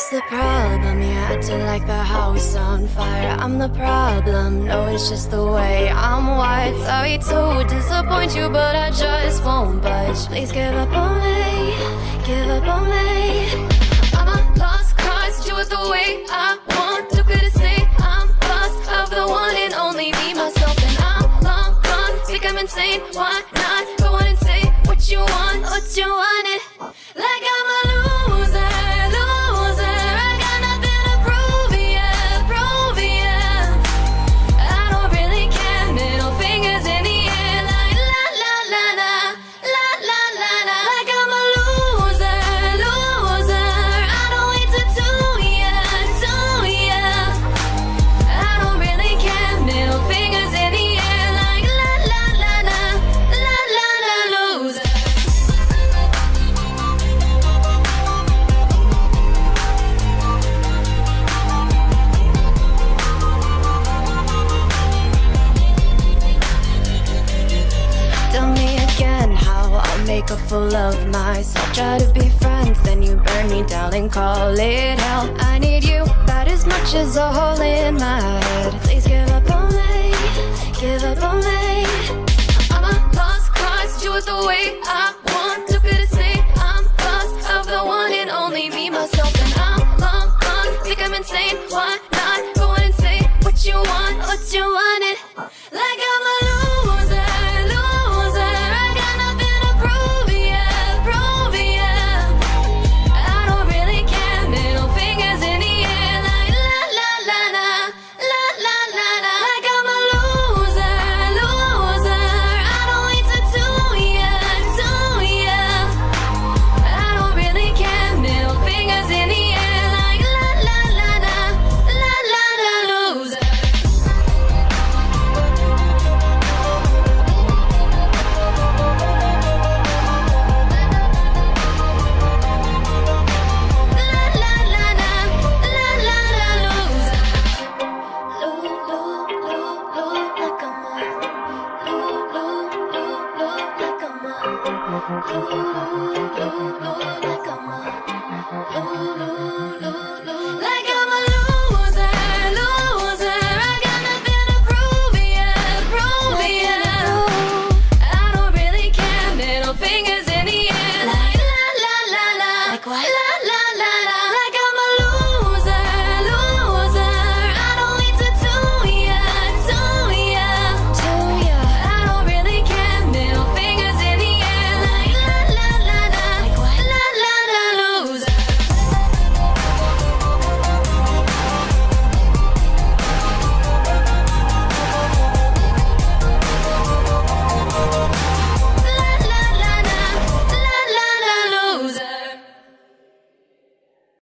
What's the problem? You're acting like the house on fire. I'm the problem, no, it's just the way I'm wired. Sorry to disappoint you, but I just won't budge. Please give up on me, give up on me. I'm a lost cause, do it the way I want. Look at it, say I'm lost of the one and only me, myself, and I'm long gone. Think I'm insane, why not? Go on and say what you want, what you want it. Like I'm a loser. Make a fool of myself. Try to be friends, then you burn me down and call it hell. I need you about as much as a hole in my head. Please give up on me, give up on me. I'm a lost cause, do it the way I want. Look at it, say I'm lost of the one and only me, myself, and I'm long gone. Think I'm insane, why not? Go on and say what you want, what you want it. Like I'm a loser. Oh,